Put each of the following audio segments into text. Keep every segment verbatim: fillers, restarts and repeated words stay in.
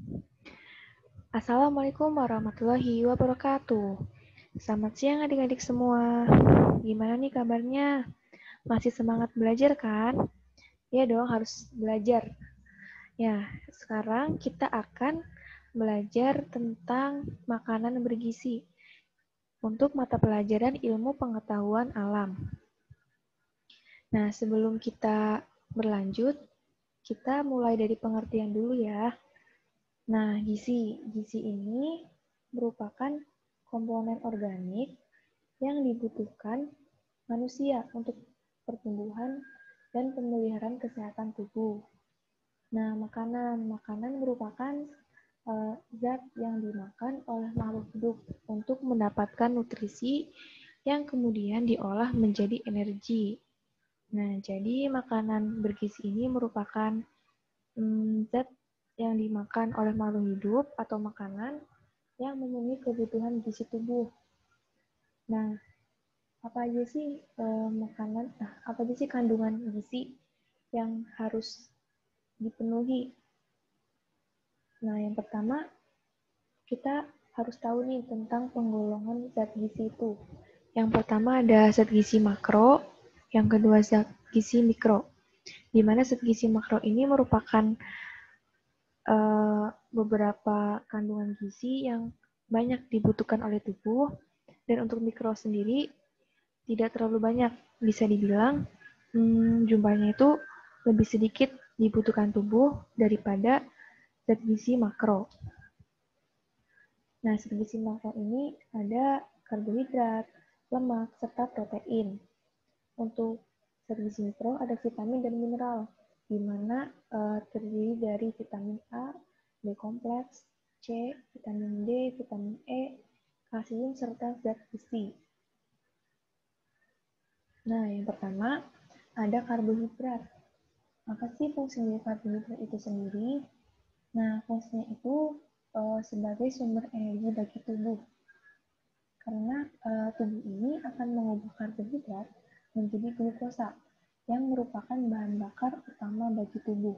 Assalamualaikum warahmatullahi wabarakatuh. Selamat siang adik-adik semua. Gimana nih kabarnya? Masih semangat belajar kan? Ya dong, harus belajar. Ya, sekarang kita akan belajar tentang makanan bergizi untuk mata pelajaran ilmu pengetahuan alam. Nah, sebelum kita berlanjut, kita mulai dari pengertian dulu ya. Nah, gizi. Gizi ini merupakan komponen organik yang dibutuhkan manusia untuk pertumbuhan dan pemeliharaan kesehatan tubuh. Nah, makanan. Makanan merupakan uh, zat yang dimakan oleh makhluk hidup untuk mendapatkan nutrisi yang kemudian diolah menjadi energi. Nah, jadi makanan bergizi ini merupakan um, zat yang dimakan oleh makhluk hidup atau makanan yang memenuhi kebutuhan gizi tubuh. Nah, apa aja sih eh, makanan, nah, apa aja sih kandungan gizi yang harus dipenuhi? Nah, yang pertama, kita harus tahu nih tentang penggolongan zat gizi itu. Yang pertama ada zat gizi makro, yang kedua zat gizi mikro. Di mana zat gizi makro ini merupakan Uh, beberapa kandungan gizi yang banyak dibutuhkan oleh tubuh, dan untuk mikro sendiri tidak terlalu banyak, bisa dibilang hmm, jumlahnya itu lebih sedikit dibutuhkan tubuh daripada zat gizi makro. Nah, zat gizi makro ini ada karbohidrat, lemak, serta protein. Untuk zat gizi mikro ada vitamin dan mineral, di mana uh, terdiri dari vitamin A, B kompleks, C, vitamin D, vitamin E, kalsium, serta zat besi. Nah, yang pertama ada karbohidrat. Apa sih fungsi dari karbohidrat itu sendiri? Nah, fungsinya itu uh, sebagai sumber energi bagi tubuh. Karena uh, tubuh ini akan mengubah karbohidrat menjadi glukosa, yang merupakan bahan bakar utama bagi tubuh.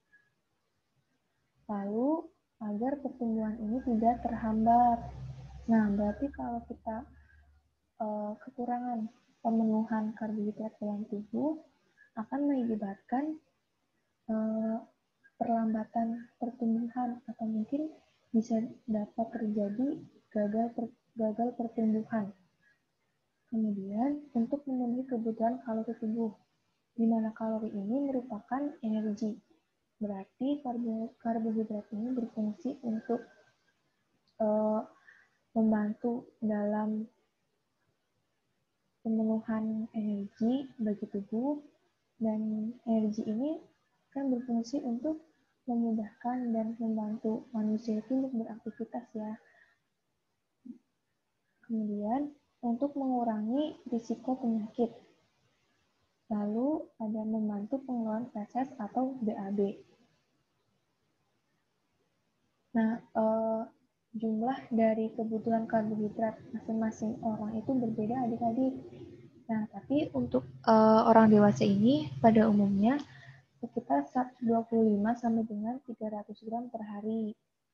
Lalu, agar pertumbuhan ini tidak terhambat. Nah, berarti kalau kita uh, kekurangan pemenuhan karbohidrat dalam tubuh, akan mengakibatkan uh, perlambatan pertumbuhan, atau mungkin bisa dapat terjadi gagal, per, gagal pertumbuhan. Kemudian, untuk memenuhi kebutuhan kalori tubuh, di mana kalori ini merupakan energi. Berarti karbohidrat ini berfungsi untuk uh, membantu dalam pemenuhan energi bagi tubuh, dan energi ini kan berfungsi untuk memudahkan dan membantu manusia itu untuk beraktivitas ya. Kemudian, untuk mengurangi risiko penyakit. Lalu ada membantu pengelolaan feses atau B A B. Nah, eh, jumlah dari kebutuhan karbohidrat masing-masing orang itu berbeda adik-adik. Nah, tapi untuk eh, orang dewasa ini pada umumnya sekitar seratus dua puluh lima sampai dengan tiga ratus gram per hari.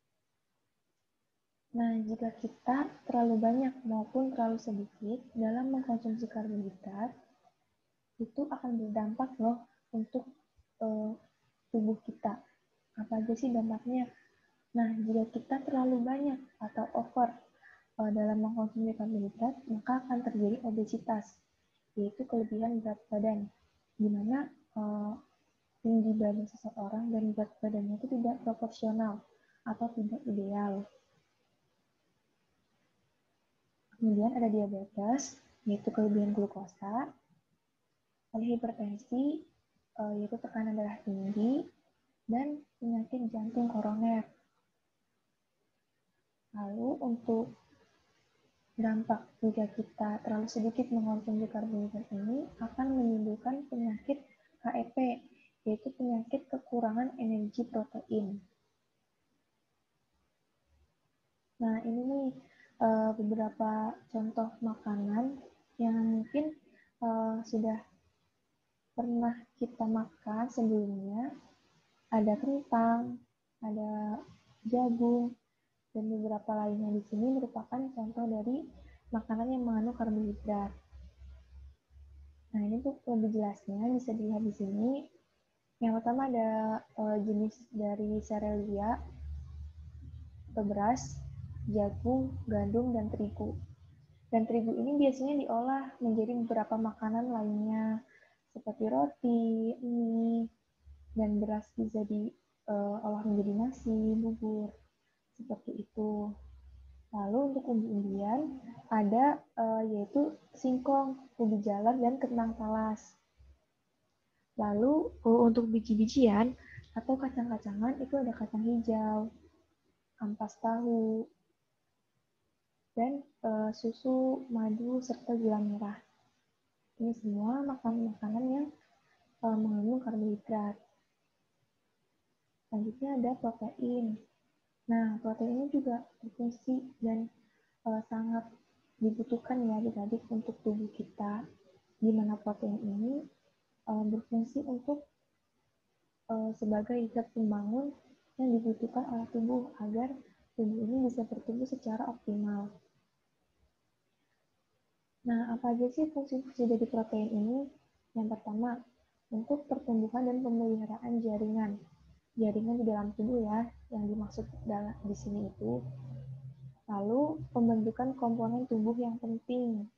Nah, jika kita terlalu banyak maupun terlalu sedikit dalam mengkonsumsi karbohidrat, itu akan berdampak loh untuk uh, tubuh kita. Apa aja sih dampaknya? Nah, jika kita terlalu banyak atau over uh, dalam mengkonsumsi karbohidrat, maka akan terjadi obesitas, yaitu kelebihan berat badan, di mana uh, tinggi badan seseorang dan berat badannya itu tidak proporsional atau tidak ideal. Kemudian ada diabetes, yaitu kelebihan glukosa, ada hipertensi, yaitu tekanan darah tinggi, dan penyakit jantung koroner. Lalu untuk dampak jika kita terlalu sedikit mengkonsumsi karbohidrat ini akan menimbulkan penyakit K E P, yaitu penyakit kekurangan energi protein. Nah, ini nih uh, beberapa contoh makanan yang mungkin uh, sudah pernah kita makan sebelumnya. Ada kentang, ada jagung, dan beberapa lainnya di sini merupakan contoh dari makanan yang mengandung karbohidrat. Nah, ini tuh lebih jelasnya bisa dilihat di sini. Yang pertama ada uh, jenis dari serealia, beras, jagung, gandum, dan terigu. Dan terigu ini biasanya diolah menjadi beberapa makanan lainnya, seperti roti, mie, dan beras bisa diolah menjadi nasi, bubur, seperti itu. Lalu untuk umbi-umbian ada uh, yaitu singkong, ubi jalar, dan kentang talas. Lalu uh, untuk biji-bijian atau kacang-kacangan itu ada kacang hijau, ampas tahu, dan uh, susu, madu, serta gula merah. Ini semua makanan-makanan yang uh, mengandung karbohidrat. Selanjutnya ada protein. Nah, protein ini juga berfungsi dan uh, sangat dibutuhkan ya adik-adik untuk tubuh kita, di mana protein ini uh, berfungsi untuk uh, sebagai zat pembangun yang dibutuhkan oleh tubuh agar tubuh ini bisa bertumbuh secara optimal. Nah, apa aja sih fungsi-fungsi dari protein ini? Yang pertama, untuk pertumbuhan dan pemeliharaan jaringan. Jaringan di dalam tubuh ya, yang dimaksud dalam di sini itu. Lalu, pembentukan komponen tubuh yang penting.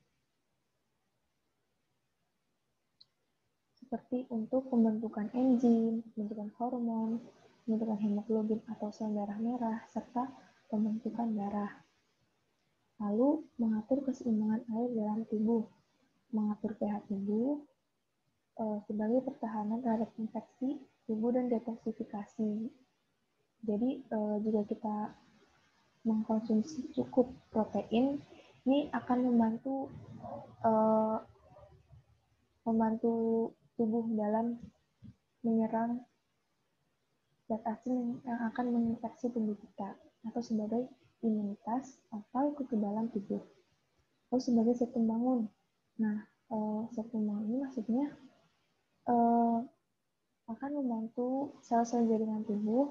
Seperti untuk pembentukan enzim, pembentukan hormon, pembentukan hemoglobin atau sel darah merah, serta pembentukan darah. Lalu, mengatur keseimbangan air dalam tubuh, mengatur pH tubuh, eh, sebagai pertahanan terhadap infeksi tubuh dan detoksifikasi. Jadi, eh, jika kita mengkonsumsi cukup protein, ini akan membantu eh, membantu tubuh dalam menyerang zat asing yang akan menginfeksi tubuh kita, atau sebagai imunitas atau kekebalan tubuh, atau sebagai zat pembangun. Nah, eh, zat pembangun ini maksudnya eh, akan membantu sel-sel jaringan tubuh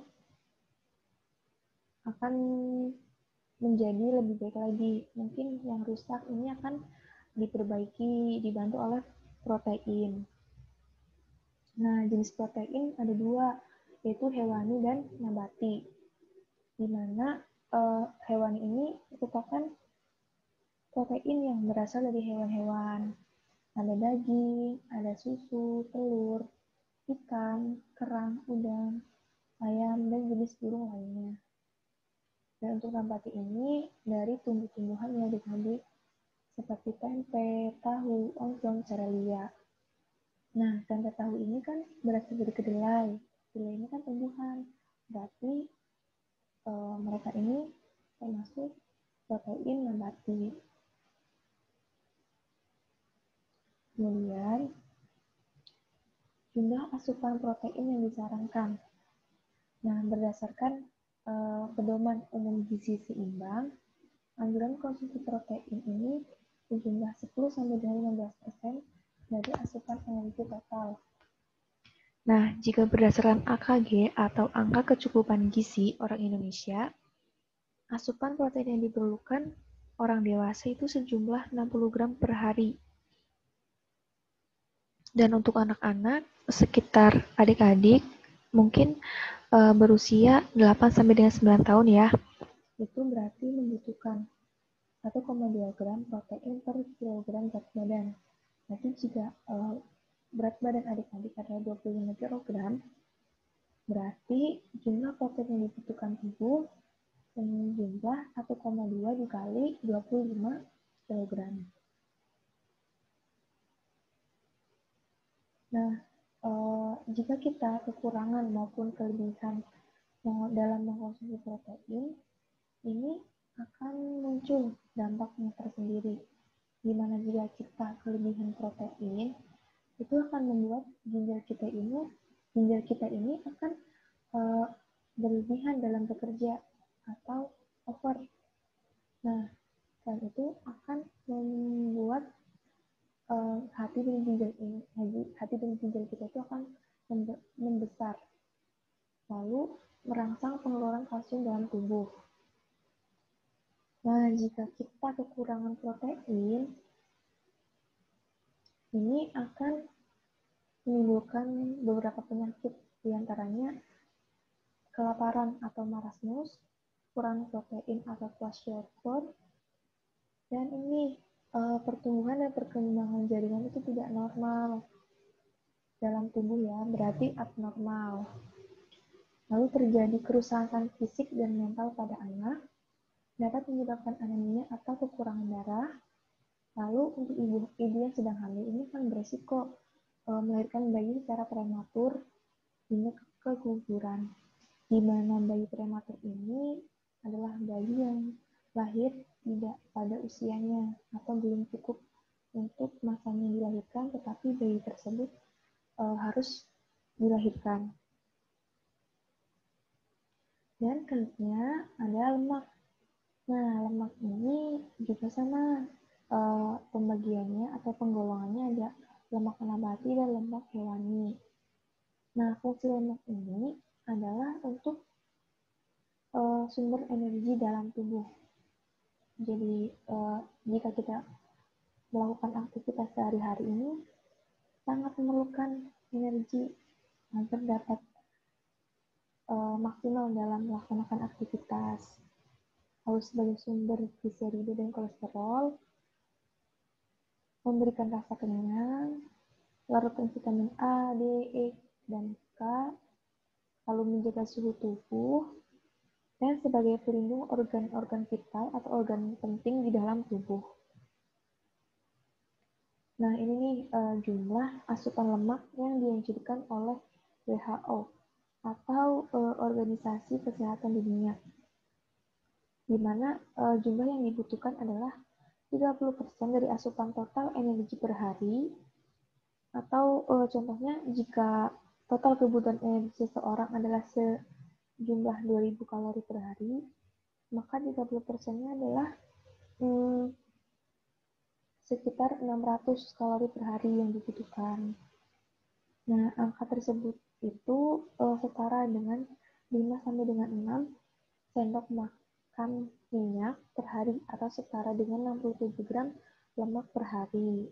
akan menjadi lebih baik lagi. Mungkin yang rusak ini akan diperbaiki, dibantu oleh protein. Nah, jenis protein ada dua, yaitu hewani dan nabati. Di mana uh, hewani ini merupakan protein yang berasal dari hewan-hewan. Ada daging, ada susu, telur, ikan, kerang, udang, ayam, dan jenis burung lainnya. Dan untuk nabati ini dari tumbuh-tumbuhan yang adik-adik seperti tempe, tahu, oncom, serealia. Nah, tempe tahu ini kan berasal dari kedelai. Kedelai ini kan tumbuhan. Berarti e, mereka ini termasuk protein nabati. Kemudian, jumlah asupan protein yang disarankan. Nah, berdasarkan e, pedoman umum gizi seimbang, anjuran konsumsi protein ini berjumlah sepuluh sampai dengan lima belas persen dari asupan energi total. Nah, jika berdasarkan A K G atau angka kecukupan gizi orang Indonesia, asupan protein yang diperlukan orang dewasa itu sejumlah enam puluh gram per hari. Dan untuk anak-anak, sekitar adik-adik, mungkin e, berusia delapan sampai dengan sembilan tahun ya, itu berarti membutuhkan satu koma dua gram protein per kilogram berat badan. Jadi jika uh, berat badan adik-adik adalah dua puluh lima kilogram, berarti jumlah protein yang dibutuhkan tubuh dengan jumlah satu koma dua dikali dua puluh lima kilogram. Nah, uh, jika kita kekurangan maupun kelebihan dalam mengkonsumsi protein, ini akan muncul dampaknya tersendiri. Di mana jika kita kelebihan protein, itu akan membuat ginjal kita ini ginjal kita ini akan uh, berlebihan dalam bekerja atau over. Nah, dan itu akan membuat uh, hati dan ginjal ini hati dan ginjal kita itu akan membesar. Lalu merangsang pengeluaran kalsium dalam tubuh. Nah, jika kita kekurangan protein, ini akan menimbulkan beberapa penyakit, diantaranya kelaparan atau marasmus, kurang protein atau kwashiorkor, dan ini e, pertumbuhan dan perkembangan jaringan itu tidak normal dalam tubuh ya, berarti abnormal. Lalu terjadi kerusakan fisik dan mental pada anak, dapat menyebabkan anemia atau kekurangan darah. Lalu untuk ibu, ibu yang sedang hamil ini kan beresiko e, melahirkan bayi secara prematur hingga keguguran. Di mana bayi prematur ini adalah bayi yang lahir tidak pada usianya atau belum cukup untuk masanya dilahirkan, tetapi bayi tersebut e, harus dilahirkan. Dan kemudian ada lemak. Nah, lemak ini juga sama e, pembagiannya atau penggolongannya, ada lemak nabati dan lemak hewani. Nah, fungsi lemak ini adalah untuk e, sumber energi dalam tubuh. Jadi, e, jika kita melakukan aktivitas sehari-hari ini, sangat memerlukan energi agar dapat uh, maksimal dalam melaksanakan aktivitas. Lalu sebagai sumber gliserida dan kolesterol, memberikan rasa kenyang, larutan vitamin A, D, E, dan K, lalu menjaga suhu tubuh, dan sebagai pelindung organ-organ vital atau organ penting di dalam tubuh. Nah, ini nih uh, jumlah asupan lemak yang dianjurkan oleh W H O atau uh, Organisasi Kesehatan Dunia, di mana uh, jumlah yang dibutuhkan adalah tiga puluh persen dari asupan total energi per hari, atau uh, contohnya jika total kebutuhan energi seseorang adalah sejumlah dua ribu kalori per hari, maka tiga puluh persennya adalah hmm, sekitar enam ratus kalori per hari yang dibutuhkan. Nah, angka tersebut itu uh, setara dengan lima sampai dengan enam sendok makan minyak per hari atau setara dengan enam puluh tujuh gram lemak per hari.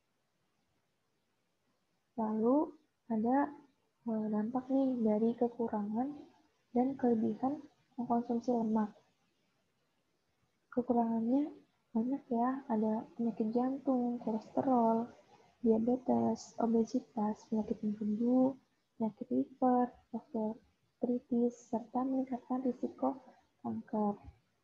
Lalu ada uh, dampak nih dari kekurangan dan kelebihan mengkonsumsi lemak. Kekurangannya banyak ya, ada penyakit jantung, kolesterol, diabetes, obesitas, penyakit empedu, penyakit liver, osteoartritis, serta meningkatkan risiko kanker.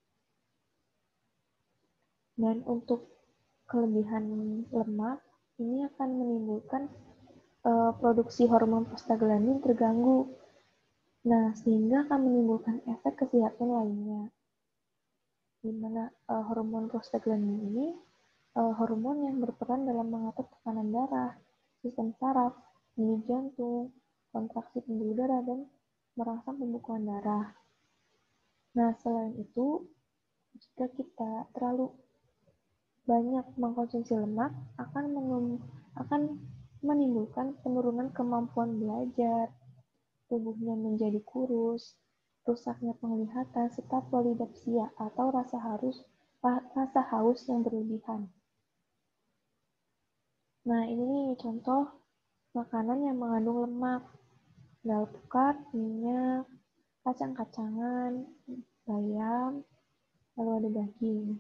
Dan untuk kelebihan lemak, ini akan menimbulkan uh, produksi hormon prostaglandin terganggu. Nah, sehingga akan menimbulkan efek kesehatan lainnya. Di mana uh, hormon prostaglandin ini uh, hormon yang berperan dalam mengatur tekanan darah, sistem saraf, denyut jantung, kontraksi pembuluh darah, dan merangsang pembekuan darah. Nah, selain itu, jika kita terlalu banyak mengkonsumsi lemak, akan, mengum, akan menimbulkan penurunan kemampuan belajar, tubuhnya menjadi kurus, rusaknya penglihatan, serta polidipsia atau rasa haus, rasa haus yang berlebihan. Nah, ini nih contoh makanan yang mengandung lemak. Ada alpukat, minyak, kacang-kacangan, bayam, lalu ada daging.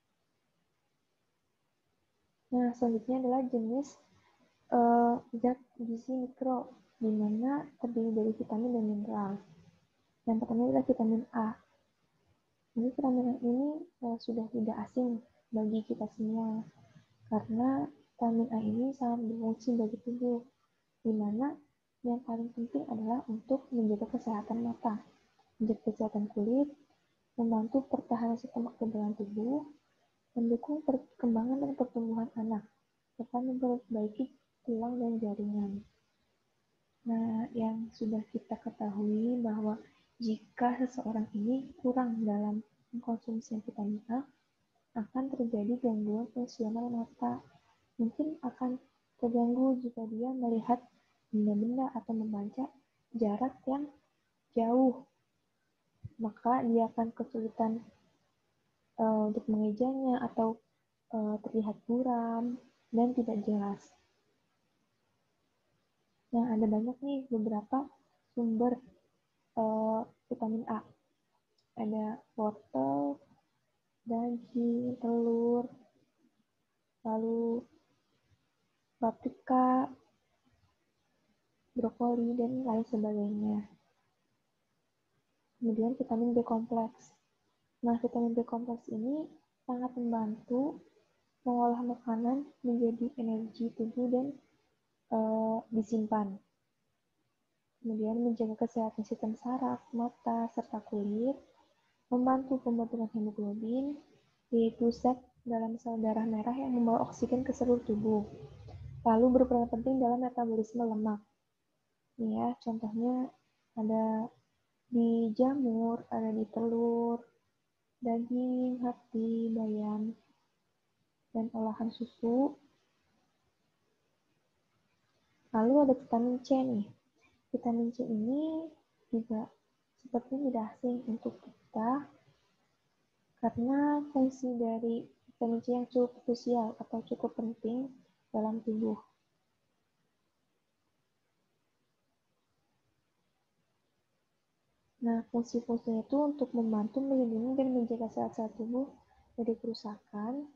Nah, selanjutnya adalah jenis uh, zat gizi mikro, di mana terdiri dari vitamin dan mineral. Yang pertama adalah vitamin A. Jadi vitamin A ini uh, sudah tidak asing bagi kita semua, karena vitamin A ini sangat berfungsi bagi tubuh, di mana yang paling penting adalah untuk menjaga kesehatan mata, menjaga kesehatan kulit, membantu pertahanan sistem kekebalan tubuh, mendukung perkembangan dan pertumbuhan anak, serta memperbaiki tulang dan jaringan. Nah, yang sudah kita ketahui bahwa jika seseorang ini kurang dalam mengkonsumsi vitamin A, akan terjadi gangguan fungsional mata. Mungkin akan terganggu jika dia melihat benda-benda atau membaca jarak yang jauh. maka dia akan kesulitan uh, untuk mengejanya atau uh, terlihat buram dan tidak jelas. Nah, ada banyak nih beberapa sumber uh, vitamin A. Ada wortel, daging, telur, lalu paprika, brokoli, dan lain sebagainya. Kemudian vitamin B kompleks. Nah, vitamin B kompleks ini sangat membantu mengolah makanan menjadi energi tubuh dan e, disimpan. Kemudian menjaga kesehatan sistem saraf, mata, serta kulit, membantu pembentukan hemoglobin, yaitu zat dalam sel darah merah yang membawa oksigen ke seluruh tubuh. Lalu berperan penting dalam metabolisme lemak. Nih ya, contohnya ada di jamur, ada di telur, daging, hati, bayam, dan olahan susu. Lalu ada vitamin C nih. Vitamin C ini juga sepertinya tidak asing untuk kita karena fungsi dari vitamin C yang cukup krusial atau cukup penting dalam tubuh. Nah, fungsi-fungsinya itu untuk membantu melindungi dan menjaga sel-sel tubuh dari kerusakan,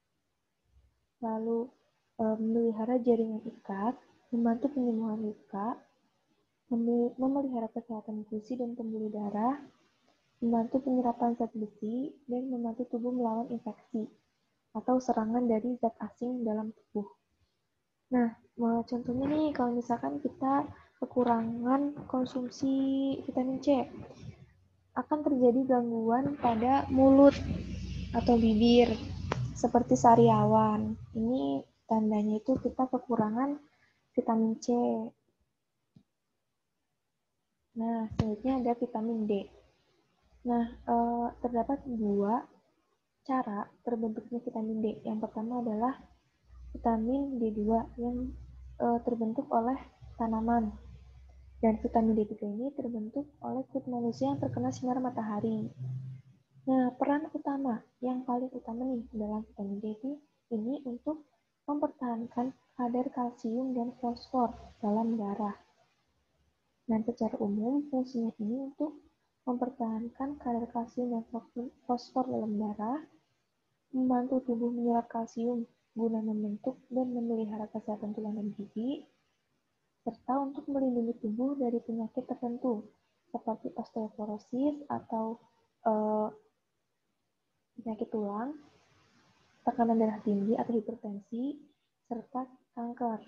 lalu e, memelihara jaringan ikat, membantu penyembuhan luka, memelihara kesehatan fungsi dan pembuluh darah, membantu penyerapan zat besi, dan membantu tubuh melawan infeksi atau serangan dari zat asing dalam tubuh. Nah, contohnya nih, kalau misalkan kita kekurangan konsumsi vitamin C, akan terjadi gangguan pada mulut atau bibir, seperti sariawan. Ini tandanya itu kita kekurangan vitamin C. Nah, selanjutnya ada vitamin D. Nah, eh, terdapat dua cara terbentuknya vitamin D. Yang pertama adalah vitamin D dua yang eh, terbentuk oleh tanaman. Dan vitamin D tiga ini terbentuk oleh kulit manusia yang terkena sinar matahari. Nah, peran utama, yang paling utama nih dalam vitamin D ini untuk mempertahankan kadar kalsium dan fosfor dalam darah. Dan secara umum, fungsinya ini untuk mempertahankan kadar kalsium dan fosfor dalam darah, membantu tubuh menyerap kalsium guna membentuk dan memelihara kesehatan tulang dan gigi, serta untuk melindungi tubuh dari penyakit tertentu seperti osteoporosis atau uh, penyakit tulang, tekanan darah tinggi atau hipertensi, serta kanker.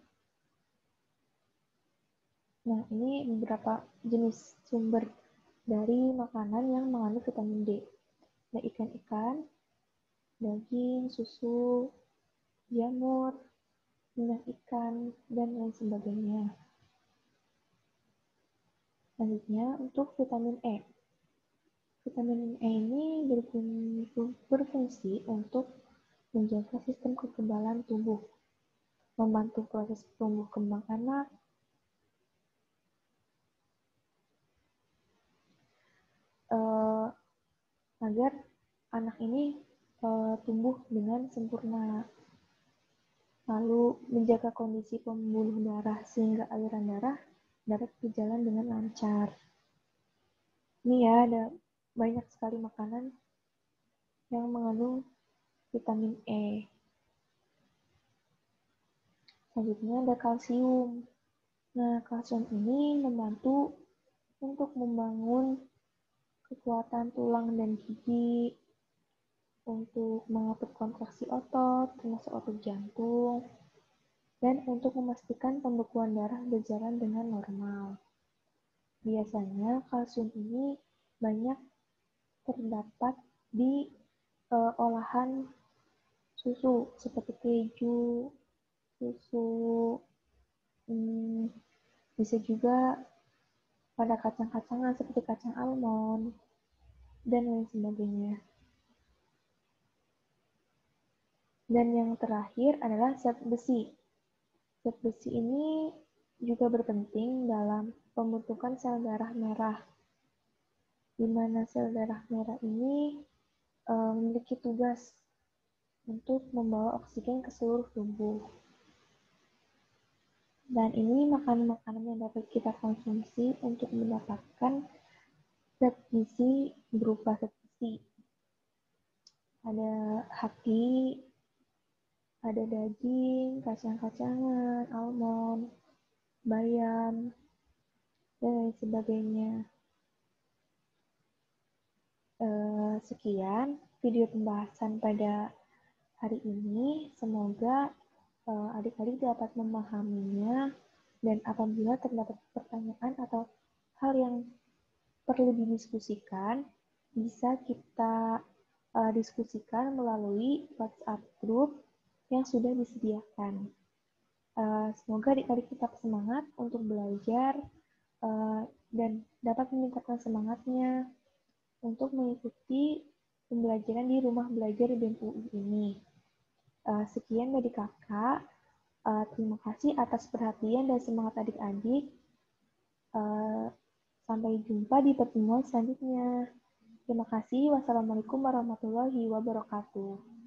Nah, ini beberapa jenis sumber dari makanan yang mengandung vitamin D. Ada ikan-ikan, daging, susu, jamur, minyak ikan, dan lain sebagainya. Selanjutnya, untuk vitamin E. Vitamin E ini berfungsi untuk menjaga sistem kekebalan tubuh, membantu proses tumbuh kembang anak, uh, agar anak ini uh, tumbuh dengan sempurna. Lalu menjaga kondisi pembuluh darah sehingga aliran darah dapat berjalan dengan lancar. Ini ya, ada banyak sekali makanan yang mengandung vitamin E. Selanjutnya ada kalsium. Nah, kalsium ini membantu untuk membangun kekuatan tulang dan gigi, untuk mengatur kontraksi otot, termasuk otot jantung, dan untuk memastikan pembekuan darah berjalan dengan normal. Biasanya kalsium ini banyak terdapat di uh, olahan susu seperti keju, susu, hmm, bisa juga pada kacang-kacangan seperti kacang almond, dan lain sebagainya. Dan yang terakhir adalah zat besi. Zat besi ini juga berpenting dalam pembentukan sel darah merah, di mana sel darah merah ini uh, memiliki tugas untuk membawa oksigen ke seluruh tubuh. Dan ini makanan-makanan yang dapat kita konsumsi untuk mendapatkan zat gizi berupa zat besi. Ada hati, ada daging, kacang-kacangan, almond, bayam, dan lain sebagainya. Eh, sekian video pembahasan pada hari ini. Semoga eh, adik-adik dapat memahaminya, dan apabila terdapat pertanyaan atau hal yang perlu didiskusikan, bisa kita uh, diskusikan melalui WhatsApp group yang sudah disediakan. Uh, semoga adik-adik tetap semangat untuk belajar uh, dan dapat meningkatkan semangatnya untuk mengikuti pembelajaran di rumah belajar B E M U I ini. Uh, sekian dari kakak. Uh, terima kasih atas perhatian dan semangat adik-adik. Uh, sampai jumpa di pertemuan selanjutnya. Terima kasih. Wassalamualaikum warahmatullahi wabarakatuh.